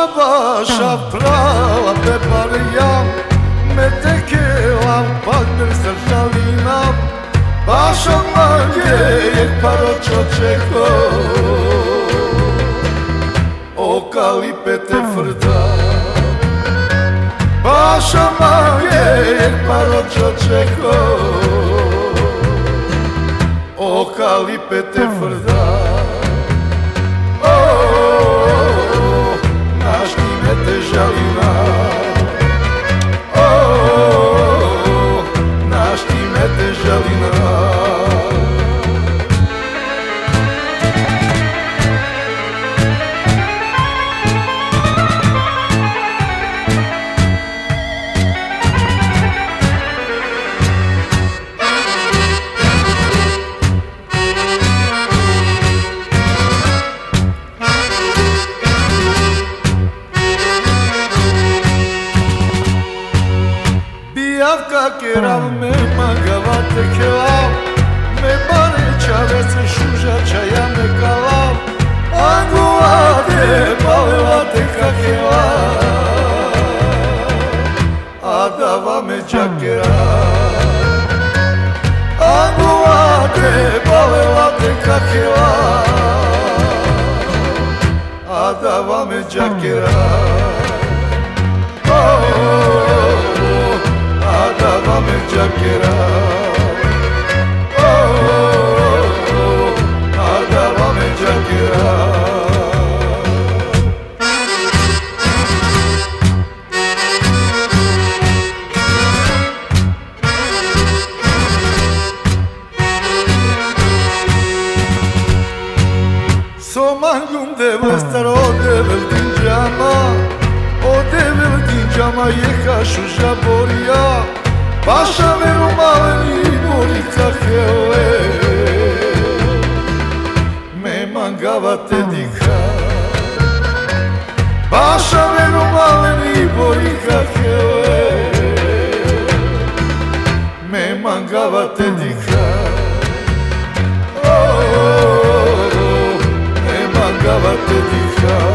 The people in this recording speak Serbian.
Baša prava peparija, me tekela partner srčalina, Baša manje je paročo čeko, okalipe te frda. Baša manje je paročo čeko, okalipe te frda. Žalina, naš ti mete žalina. Kerav me magava tekelav, me bare čavece šužača ja me kalav, Angulate palevate kakela, a dava me čakera. Angulate palevate kakela, a dava me čakera. Dava me čakera, dava me čakera. Somangum deve star o devel dinjama, o devel dinjama jeha šuža borija, Baša veru maleni morica hele, me mangava te diha. Baša veru maleni morica hele, me mangava te diha. Me mangava te diha.